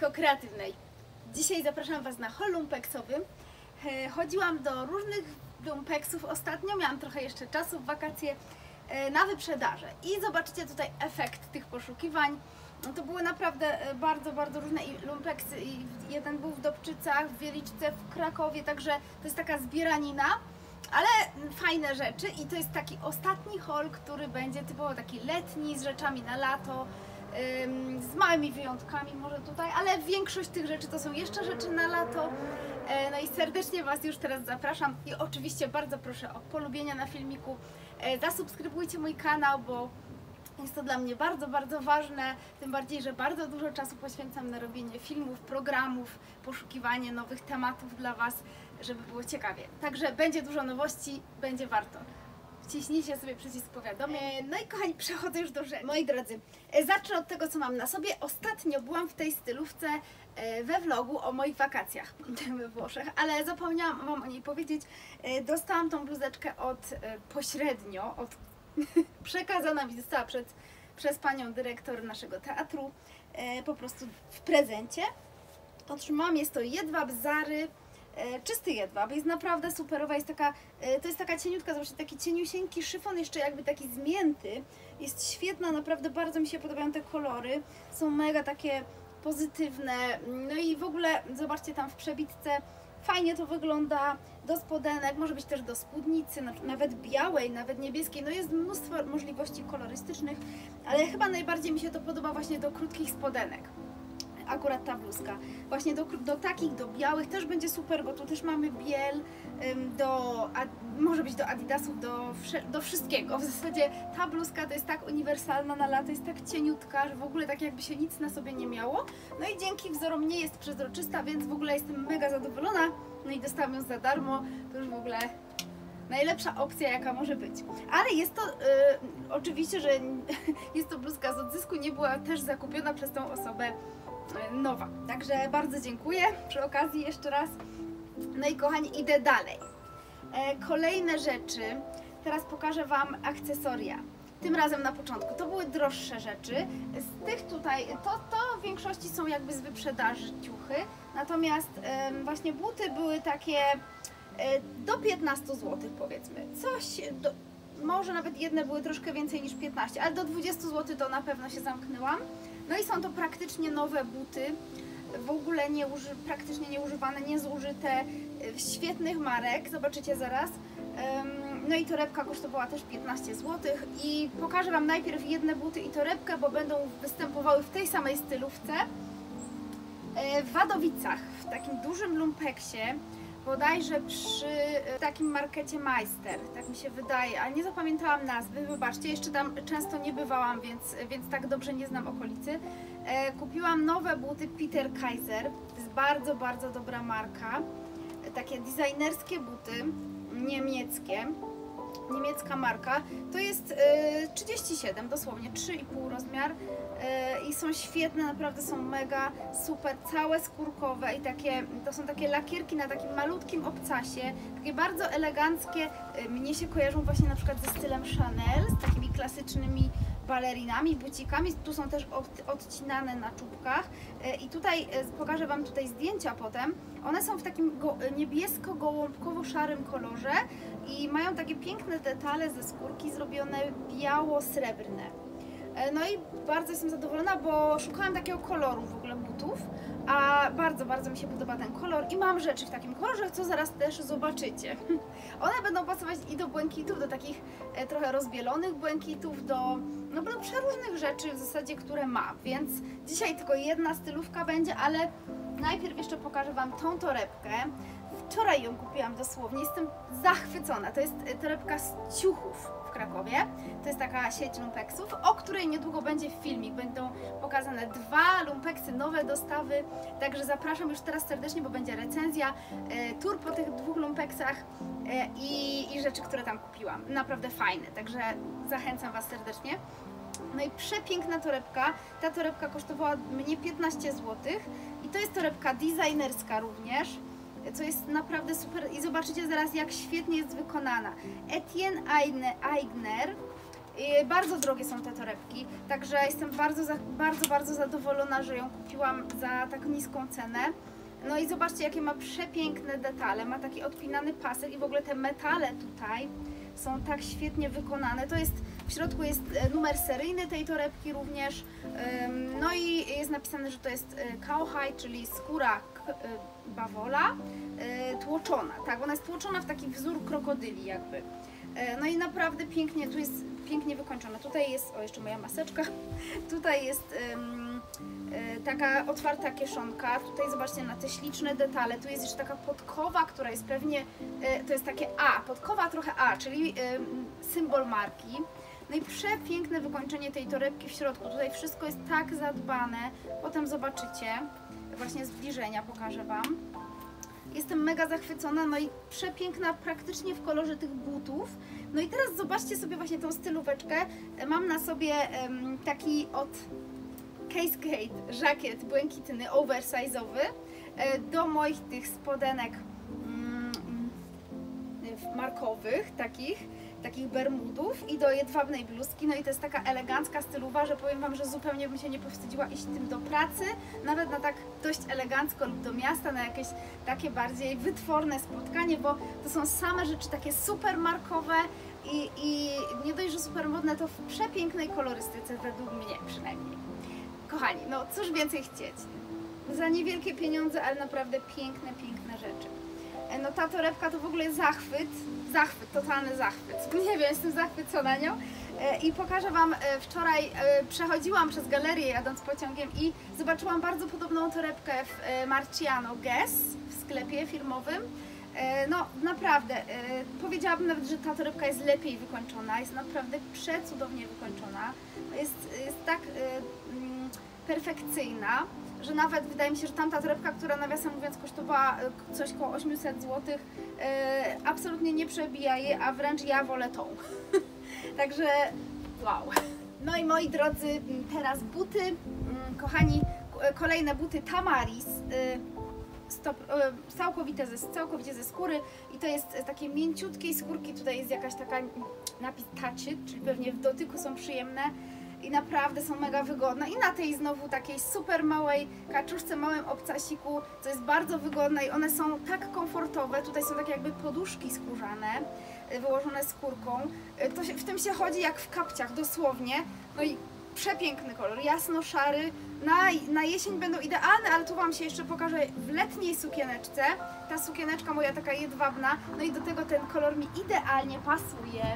Matko Kreatywnej. Dzisiaj zapraszam Was na haul lumpeksowym. Chodziłam do różnych lumpeksów ostatnio, miałam trochę jeszcze czasu w wakacje na wyprzedaże i zobaczycie tutaj efekt tych poszukiwań. To były naprawdę bardzo różne lumpeksy. Jeden był w Dobczycach, w Wieliczce, w Krakowie, także to jest taka zbieranina, ale fajne rzeczy i to jest taki ostatni haul, który będzie typowo taki letni, z rzeczami na lato, z małymi wyjątkami może tutaj, ale większość tych rzeczy to są jeszcze rzeczy na lato. No i serdecznie Was już teraz zapraszam i oczywiście bardzo proszę o polubienia na filmiku. Zasubskrybujcie mój kanał, bo jest to dla mnie bardzo ważne, tym bardziej, że bardzo dużo czasu poświęcam na robienie filmów, programów, poszukiwanie nowych tematów dla Was, żeby było ciekawie. Także będzie dużo nowości, będzie warto. Wciśnijcie sobie przycisk powiadomień. No i kochani, przechodzę już do rzeczy. Moi drodzy, zacznę od tego, co mam na sobie. Ostatnio byłam w tej stylówce we vlogu o moich wakacjach we Włoszech, ale zapomniałam Wam o niej powiedzieć. Dostałam tą bluzeczkę pośrednio, przekazana mi została przez panią dyrektor naszego teatru, po prostu w prezencie. Otrzymałam, jest to jedwab Zary. Czysty jedwab, jest naprawdę superowa, to jest taka cieniutka, zobaczcie, taki cieniusieńki szyfon, jeszcze jakby taki zmięty, jest świetna, naprawdę bardzo mi się podobają te kolory, są mega takie pozytywne, no i w ogóle zobaczcie tam w przebitce, fajnie to wygląda, do spodenek, może być też do spódnicy, nawet białej, nawet niebieskiej, no jest mnóstwo możliwości kolorystycznych, ale chyba najbardziej mi się to podoba właśnie do krótkich spodenek. Akurat ta bluzka. Właśnie do takich, do białych też będzie super, bo tu też mamy biel, może być do adidasów, do wszystkiego. W zasadzie ta bluzka to jest tak uniwersalna na lato, jest tak cieniutka, że w ogóle tak jakby się nic na sobie nie miało. No i dzięki wzorom nie jest przezroczysta, więc w ogóle jestem mega zadowolona. No i dostałam ją za darmo, to już w ogóle najlepsza opcja, jaka może być. Ale jest to, oczywiście, że jest to bluzka z odzysku, nie była też zakupiona przez tą osobę nowa. Także bardzo dziękuję przy okazji jeszcze raz. No i kochani, idę dalej. Kolejne rzeczy. Teraz pokażę Wam akcesoria. Tym razem na początku. To były droższe rzeczy. Z tych tutaj, to w większości są jakby z wyprzedaży ciuchy. Natomiast właśnie buty były takie do 15 zł powiedzmy. Może nawet jedne były troszkę więcej niż 15, ale do 20 zł to na pewno się zamknęłam. No i są to praktycznie nowe buty, w ogóle praktycznie nieużywane, niezużyte, świetnych marek, zobaczycie zaraz. No i torebka kosztowała też 15 zł i pokażę Wam najpierw jedne buty i torebkę, bo będą występowały w tej samej stylówce w Wadowicach, w takim dużym lumpeksie, bodajże przy takim markecie Meister, tak mi się wydaje, ale nie zapamiętałam nazwy, wybaczcie, jeszcze tam często nie bywałam, więc tak dobrze nie znam okolicy. Kupiłam nowe buty Peter Kaiser, to jest bardzo dobra marka, takie designerskie buty, niemiecka marka, to jest 37, dosłownie 3,5 rozmiar i są świetne, naprawdę są mega super, całe skórkowe i to są takie lakierki na takim malutkim obcasie, takie bardzo eleganckie, mnie się kojarzą właśnie na przykład ze stylem Chanel, z takimi klasycznymi balerinami, bucikami, tu są też odcinane na czubkach i tutaj pokażę Wam tutaj zdjęcia potem. One są w takim niebiesko-gołąbkowo-szarym kolorze i mają takie piękne detale ze skórki zrobione biało-srebrne. No i bardzo jestem zadowolona, bo szukałam takiego koloru w ogóle butów, a bardzo mi się podoba ten kolor i mam rzeczy w takim kolorze, co zaraz też zobaczycie. One będą pasować i do błękitów, do takich trochę rozbielonych błękitów, do przeróżnych rzeczy w zasadzie, które mam, więc dzisiaj tylko jedna stylówka będzie, ale najpierw jeszcze pokażę Wam tą torebkę. Wczoraj ją kupiłam dosłownie, jestem zachwycona. To jest torebka z Ciuchów w Krakowie. To jest taka sieć lumpeksów, o której niedługo będzie filmik. Będą pokazane 2 lumpeksy, nowe dostawy. Także zapraszam już teraz serdecznie, bo będzie recenzja, tour po tych 2 lumpeksach i rzeczy, które tam kupiłam. Naprawdę fajne, także zachęcam Was serdecznie. No i przepiękna torebka. Ta torebka kosztowała mnie 15 zł i to jest torebka designerska również, co jest naprawdę super i zobaczycie zaraz, jak świetnie jest wykonana. Etienne Aigner I bardzo drogie są te torebki, także jestem bardzo zadowolona, że ją kupiłam za tak niską cenę. No i zobaczcie, jakie ma przepiękne detale, ma taki odpinany pasek i w ogóle te metale tutaj są tak świetnie wykonane. To jest, w środku jest numer seryjny tej torebki również, no i jest napisane, że to jest cowhide, czyli skóra bawola tłoczona, tak, ona jest tłoczona w taki wzór krokodyli jakby. No i naprawdę pięknie, tu jest pięknie wykończone. Tutaj jest, o jeszcze moja maseczka, tutaj jest taka otwarta kieszonka, tutaj zobaczcie na te śliczne detale, tu jest jeszcze taka podkowa, która jest pewnie, to jest takie A, podkowa trochę A, czyli symbol marki. No i przepiękne wykończenie tej torebki w środku, tutaj wszystko jest tak zadbane, potem zobaczycie, właśnie zbliżenia pokażę Wam. Jestem mega zachwycona, no i przepiękna praktycznie w kolorze tych butów. No i teraz zobaczcie sobie właśnie tą stylóweczkę. Mam na sobie taki od Cascade żakiet błękitny, oversize'owy do moich tych spodenek markowych, takich bermudów i do jedwabnej bluzki. No i to jest taka elegancka stylowa, że powiem Wam, że zupełnie bym się nie powstydziła iść tym do pracy, nawet na tak dość elegancko lub do miasta, na jakieś takie bardziej wytworne spotkanie, bo to są same rzeczy takie super markowe i nie dość, że super modne, to w przepięknej kolorystyce, według mnie przynajmniej. Kochani, no cóż więcej chcieć? Za niewielkie pieniądze, ale naprawdę piękne rzeczy. No ta torebka to w ogóle zachwyt, totalny zachwyt. Nie wiem, jestem zachwycona nią i pokażę Wam, wczoraj przechodziłam przez galerię jadąc pociągiem i zobaczyłam bardzo podobną torebkę w Marciano Guess w sklepie firmowym. No naprawdę, powiedziałabym nawet, że ta torebka jest lepiej wykończona, jest naprawdę przecudownie wykończona, jest tak perfekcyjna, że nawet wydaje mi się, że tamta torebka, która nawiasem mówiąc kosztowała coś koło 800 zł, absolutnie nie przebija jej, a wręcz ja wolę tą. Także wow. No i moi drodzy, teraz buty, kochani, kolejne buty Tamaris, całkowicie ze skóry i to jest takiej mięciutkiej skórki, tutaj jest jakaś taka napis touch it, czyli pewnie w dotyku są przyjemne. I naprawdę są mega wygodne i na tej znowu takiej super małej kaczuszce, małym obcasiku, co jest bardzo wygodne i one są tak komfortowe, tutaj są takie jakby poduszki skórzane, wyłożone skórką, w tym się chodzi jak w kapciach, dosłownie, no i przepiękny kolor, jasno-szary, na jesień będą idealne, ale tu Wam się jeszcze pokażę w letniej sukieneczce, ta sukieneczka moja taka jedwabna, no i do tego ten kolor mi idealnie pasuje.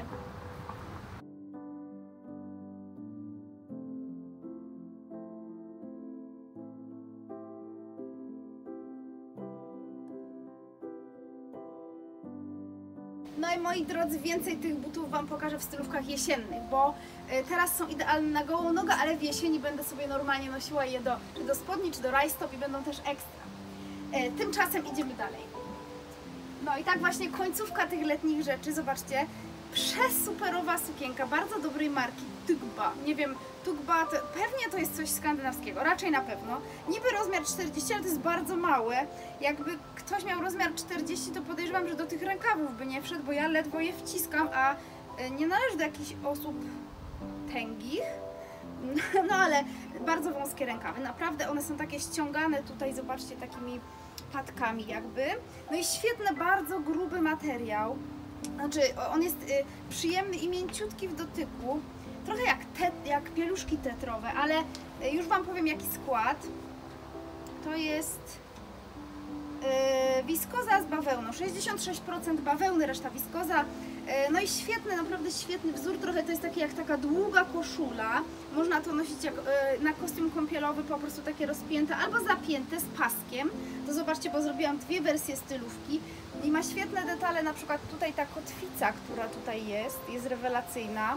No i moi drodzy, więcej tych butów Wam pokażę w stylówkach jesiennych, bo teraz są idealne na gołą nogę, ale w jesieni będę sobie normalnie nosiła je czy do spodni, czy do rajstop i będą też ekstra. Tymczasem idziemy dalej. No i tak właśnie końcówka tych letnich rzeczy, zobaczcie, przesuperowa sukienka, bardzo dobrej marki, Tugba. Nie wiem, Tugba, pewnie to jest coś skandynawskiego, raczej na pewno. Niby rozmiar 40, ale to jest bardzo małe. Jakby ktoś miał rozmiar 40, to podejrzewam, że do tych rękawów by nie wszedł, bo ja ledwo je wciskam, a nie należy do jakichś osób tęgich. No ale bardzo wąskie rękawy, naprawdę one są takie ściągane tutaj, zobaczcie, takimi patkami jakby. No i świetny, bardzo gruby materiał. Znaczy, on jest przyjemny i mięciutki w dotyku, trochę jak pieluszki tetrowe, ale już Wam powiem jaki skład. To jest wiskoza z bawełną, 66% bawełny, reszta wiskoza. No i świetny, naprawdę świetny wzór, trochę to jest taki jak taka długa koszula. Można to nosić jak na kostium kąpielowy, po prostu takie rozpięte albo zapięte z paskiem. To zobaczcie, bo zrobiłam dwie wersje stylówki i ma świetne detale, na przykład tutaj ta kotwica, która tutaj jest rewelacyjna.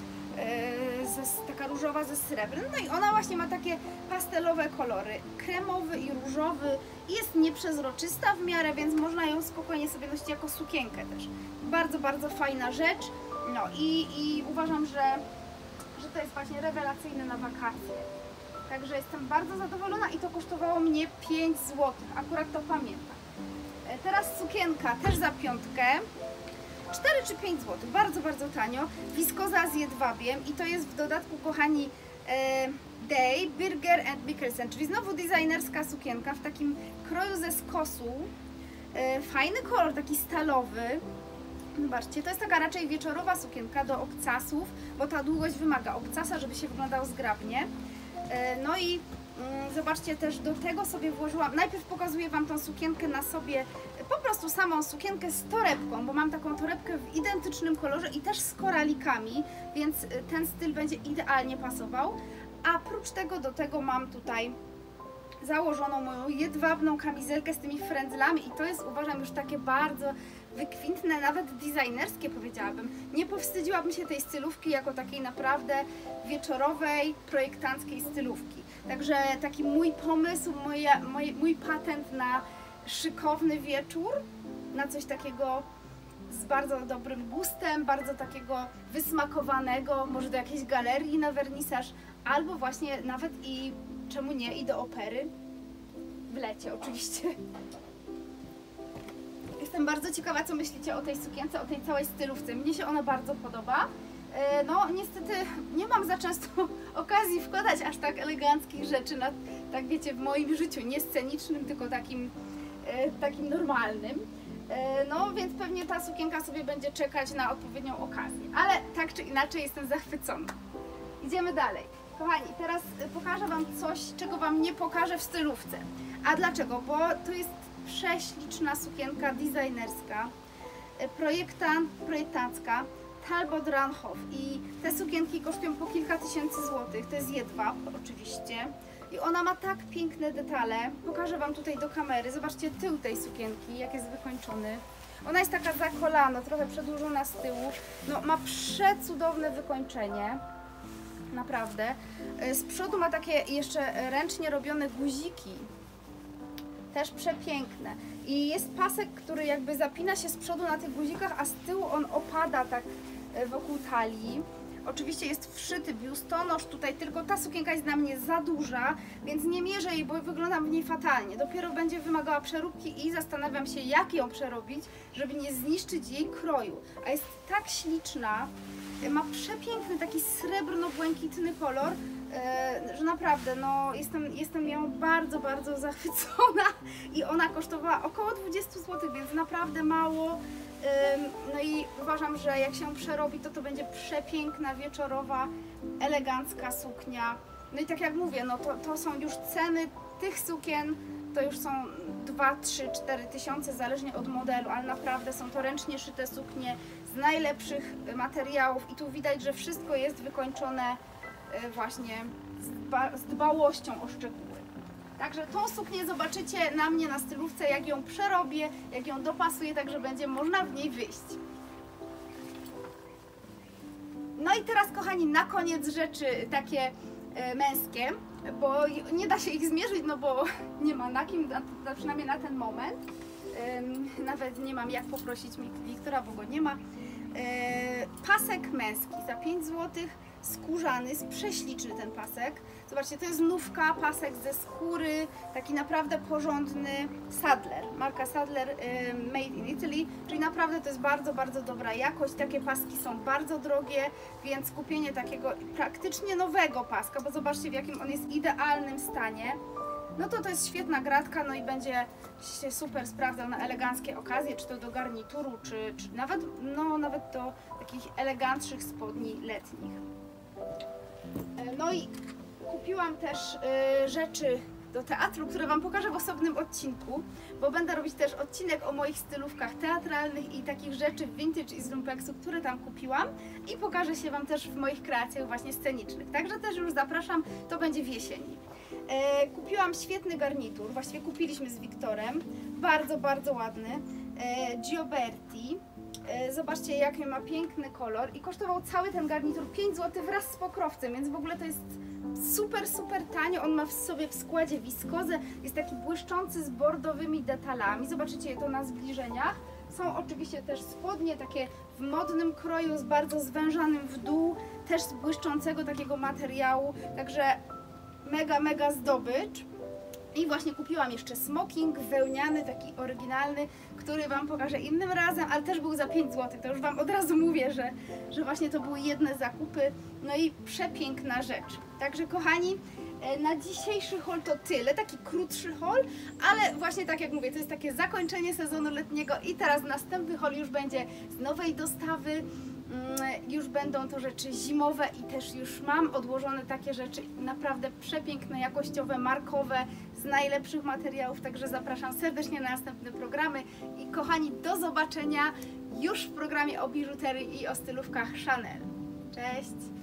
Taka różowa ze srebrem, no i ona właśnie ma takie pastelowe kolory, kremowy i różowy i jest nieprzezroczysta w miarę, więc można ją spokojnie sobie nosić jako sukienkę też. Bardzo, bardzo fajna rzecz, no i uważam, że to jest właśnie rewelacyjne na wakacje. Także jestem bardzo zadowolona i to kosztowało mnie 5 zł, akurat to pamiętam. Teraz sukienka też za piątkę. 4 czy 5 zł, bardzo, bardzo tanio. Wiskoza z jedwabiem i to jest w dodatku, kochani, Day, Birger and Bickersen, czyli znowu designerska sukienka w takim kroju ze skosu. Fajny kolor, taki stalowy. Zobaczcie, to jest taka raczej wieczorowa sukienka do obcasów, bo ta długość wymaga obcasa, żeby się wyglądało zgrabnie. No i zobaczcie, też do tego sobie włożyłam, najpierw pokazuję Wam tą sukienkę na sobie, po prostu samą sukienkę z torebką, bo mam taką torebkę w identycznym kolorze i też z koralikami, więc ten styl będzie idealnie pasował. A prócz tego do tego mam tutaj założoną moją jedwabną kamizelkę z tymi frędzlami i to jest, uważam, już takie bardzo wykwintne, nawet designerskie, powiedziałabym. Nie powstydziłabym się tej stylówki jako takiej naprawdę wieczorowej, projektanckiej stylówki. Także taki mój pomysł, mój patent na szykowny wieczór, na coś takiego z bardzo dobrym gustem, bardzo takiego wysmakowanego, może do jakiejś galerii na wernisaż, albo właśnie nawet i, czemu nie, i do opery, w lecie oczywiście. Jestem bardzo ciekawa, co myślicie o tej sukience, o tej całej stylówce. Mnie się ona bardzo podoba. No niestety nie mam za często okazji wkładać aż tak eleganckich rzeczy, tak wiecie, w moim życiu, nie scenicznym, tylko takim normalnym. No więc pewnie ta sukienka sobie będzie czekać na odpowiednią okazję, ale tak czy inaczej jestem zachwycona. Idziemy dalej. Kochani, teraz pokażę Wam coś, czego Wam nie pokażę w stylówce. A dlaczego? Bo to jest prześliczna sukienka designerska, projektancka, Talbot Ranhof i te sukienki kosztują po kilka tysięcy złotych, to jest jedwab oczywiście i ona ma tak piękne detale, pokażę Wam tutaj do kamery, zobaczcie tył tej sukienki, jak jest wykończony. Ona jest taka za kolano, trochę przedłużona z tyłu, no ma przecudowne wykończenie. Naprawdę. Z przodu ma takie jeszcze ręcznie robione guziki. Też przepiękne. I jest pasek, który jakby zapina się z przodu na tych guzikach, a z tyłu on opada tak wokół talii. Oczywiście jest wszyty biustonosz tutaj, tylko ta sukienka jest dla mnie za duża, więc nie mierzę jej, bo wyglądam w niej fatalnie. Dopiero będzie wymagała przeróbki i zastanawiam się, jak ją przerobić, żeby nie zniszczyć jej kroju. A jest tak śliczna, ma przepiękny taki srebrno-błękitny kolor, że naprawdę no, jestem ją bardzo, bardzo zachwycona i ona kosztowała około 20 zł, więc naprawdę mało. No i uważam, że jak się przerobi, to będzie przepiękna, wieczorowa, elegancka suknia. No i tak jak mówię, no to są już ceny tych sukien, to już są 2, 3, 4 tysiące, zależnie od modelu, ale naprawdę są to ręcznie szyte suknie z najlepszych materiałów i tu widać, że wszystko jest wykończone właśnie z dbałością o szczegóły. Także tą suknię zobaczycie na mnie na stylówce, jak ją przerobię, jak ją dopasuję, tak że będzie można w niej wyjść. No i teraz, kochani, na koniec rzeczy takie męskie, bo nie da się ich zmierzyć, no bo nie ma na kim, przynajmniej na ten moment. Nawet nie mam jak poprosić Wiktora, bo go nie ma. Pasek męski za 5 zł, skórzany, jest prześliczny ten pasek. Zobaczcie, to jest nówka, pasek ze skóry, taki naprawdę porządny Sadler, marka Sadler Made in Italy, czyli naprawdę to jest bardzo, bardzo dobra jakość. Takie paski są bardzo drogie, więc kupienie takiego praktycznie nowego paska, bo zobaczcie, w jakim on jest idealnym stanie, no to jest świetna gratka, no i będzie się super sprawdzał na eleganckie okazje, czy to do garnituru, czy nawet, no, nawet do takich elegantszych spodni letnich. No i kupiłam też rzeczy do teatru, które Wam pokażę w osobnym odcinku, bo będę robić też odcinek o moich stylówkach teatralnych i takich rzeczy vintage i z lumpeksu, które tam kupiłam i pokażę się Wam też w moich kreacjach właśnie scenicznych. Także też już zapraszam, to będzie w jesieni. Kupiłam świetny garnitur, właściwie kupiliśmy z Wiktorem, bardzo, bardzo ładny, Gioberti. Zobaczcie, jaki ma piękny kolor i kosztował cały ten garnitur 5 zł wraz z pokrowcem, więc w ogóle to jest super, super tanio. On ma w sobie w składzie wiskozę, jest taki błyszczący z bordowymi detalami. Zobaczycie to na zbliżeniach. Są oczywiście też spodnie takie w modnym kroju z bardzo zwężanym w dół, też z błyszczącego takiego materiału, także mega, mega zdobycz. I właśnie kupiłam jeszcze smoking wełniany, taki oryginalny, który Wam pokażę innym razem, ale też był za 5 zł. To już Wam od razu mówię, że właśnie to były jedne zakupy. No i przepiękna rzecz. Także kochani, na dzisiejszy haul to tyle, taki krótszy haul, ale właśnie tak jak mówię, to jest takie zakończenie sezonu letniego i teraz następny haul już będzie z nowej dostawy. Już będą to rzeczy zimowe i też już mam odłożone takie rzeczy naprawdę przepiękne, jakościowe, markowe, z najlepszych materiałów, także zapraszam serdecznie na następne programy i kochani, do zobaczenia już w programie o biżuterii i o stylówkach Chanel. Cześć!